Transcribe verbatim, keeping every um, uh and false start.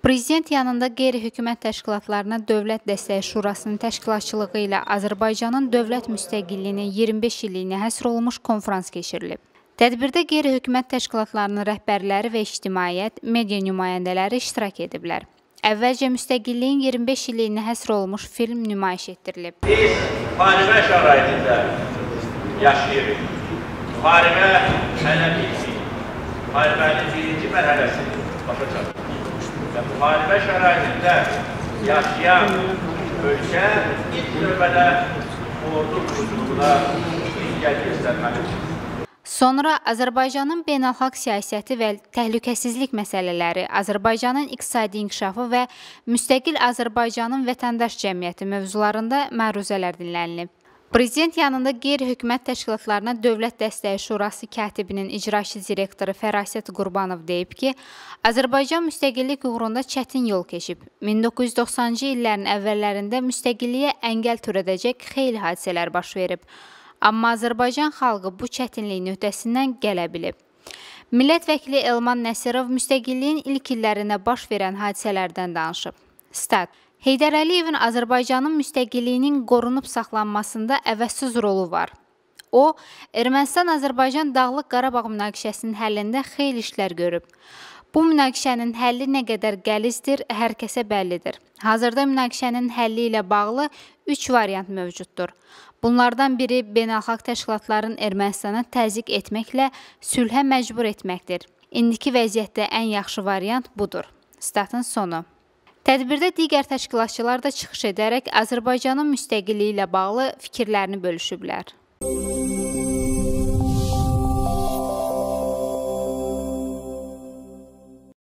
Prezident yanında qeyri-hökumət təşkilatlarına Dövlət Dəstəyi Şurasının təşkilatçılığı ilə Azərbaycanın dövlət müstəqilliyinin iyirmi beş illiyinə həsr olunmuş konfrans keçirilib. Tədbirdə qeyri-hökumət təşkilatlarının rəhbərləri və ictimaiyyət, media nümayəndələri iştirak ediblər. Əvvəlcə müstəqilliyin iyirmi beş illiyinə həsr olunmuş film nümayiş etdirilib. Biz müharibə şəraitində yaşayırıq. Müharibə hələ bitmir. Müharibənin birinci mərhələsi başa çatır. Və müharibə şəraitində yaşayan ölkə ilk növbədə ordu qurulduğuna diqqət göstərməlidir. Sonra Azərbaycanın beynəlxalq siyasəti və təhlükəsizlik məsələləri, Azərbaycanın iqtisadi inkişafı və müstəqil Azərbaycanın vətəndaş cəmiyyəti mövzularında məruzələr dinlənilib. Prezident yanında qeyri-hökumət təşkilatlarına Dövlət Dəstəyi Şurası katibinin icraçı direktoru Fərasət Qurbanov deyib ki, Azərbaycan müstəqillik uğrunda çətin yol keçib. min doqquz yüz doxsanıncı illərin əvvəllərində müstəqilliyə əngəl törədəcək xeyli hadisələr baş verib. Amma Azərbaycan xalqı bu çətinliyin öhdəsindən gələ bilib. Millət vəkili Elman Nəsirov müstəqilliyin ilk illərində baş verən hadisələrdən danışıb. Stat. Heydər Əliyevin Azərbaycanın müstəqilliyinin qorunub saxlanmasında əvəzsiz rolu var. O, Ermənistan-Azərbaycan Dağlıq Qarabağ münaqişəsinin həllində xeyli işlər görüb. Bu münaqişənin həlli nə qədər qəlizdir, hər kəsə bəllidir. Hazırda münaqişənin həlli ilə bağlı üç variant mövcuddur. Bunlardan biri beynəlxalq təşkilatların Ermənistana təzyiq etməklə sülhə məcbur etməkdir. İndiki vəziyyətdə ən yaxşı variant budur. Statın sonu. Tədbirdə digər təşkilatçılar da çıxış edərək Azərbaycanın müstəqilliyi ilə bağlı fikirlərini bölüşüblər.